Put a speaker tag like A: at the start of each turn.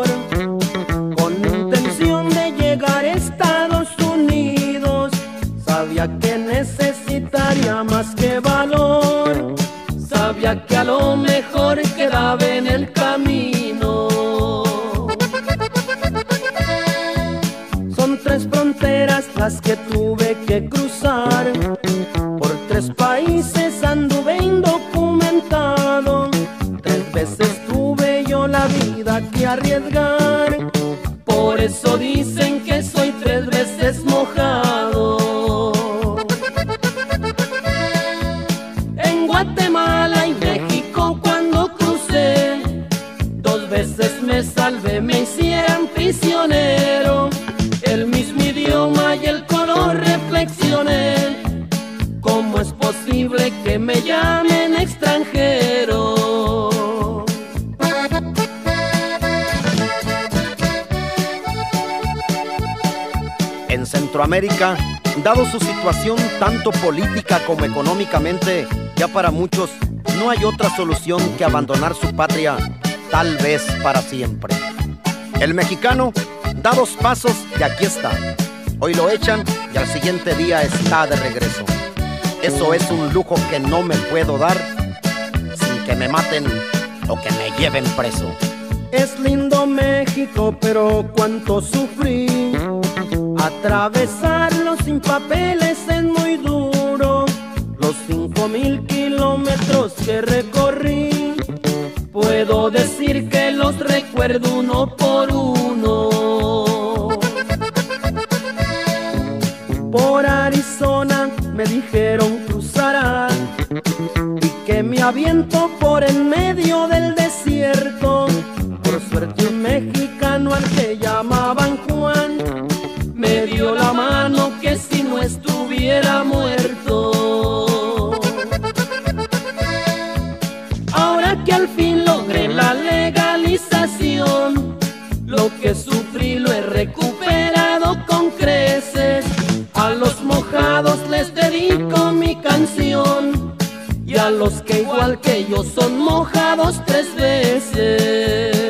A: con intención de llegar a Estados Unidos. Sabía que necesitaría más que valor, sabía que a lo mejor quedaba en el camino. Son 3 fronteras las que tuve que cruzar, por 3 países anduve indocumentado. 3 veces tuve yo la vida que arriesgar, por eso dicen que soy 3 veces mojado. En Guatemala y México cuando crucé, 2 veces me salvé, me hicieron prisionero. El mismo idioma y el color reflexioné, ¿cómo es posible que me llamen extranjero?
B: En Centroamérica, dado su situación tanto política como económicamente, ya para muchos no hay otra solución que abandonar su patria, tal vez para siempre. El mexicano da 2 pasos y aquí está. Hoy lo echan y al siguiente día está de regreso. Eso es un lujo que no me puedo dar sin que me maten o que me lleven preso.
A: Es lindo México, pero cuánto sufrí. Atravesarlo sin papeles es muy duro. Los 5000 kilómetros que recorrí, puedo decir que los recuerdo uno por uno. Por Arizona me dijeron cruzará, y que me aviento por en medio del desierto. Por suerte un mexicano al que llamaban Juan me dio la mano, que si no estuviera muerto. Ahora que al fin logré la legalización, lo que sufrí lo he recuperado con creces. A los mojados les dedico mi canción, y a los que igual que yo son mojados 3 veces.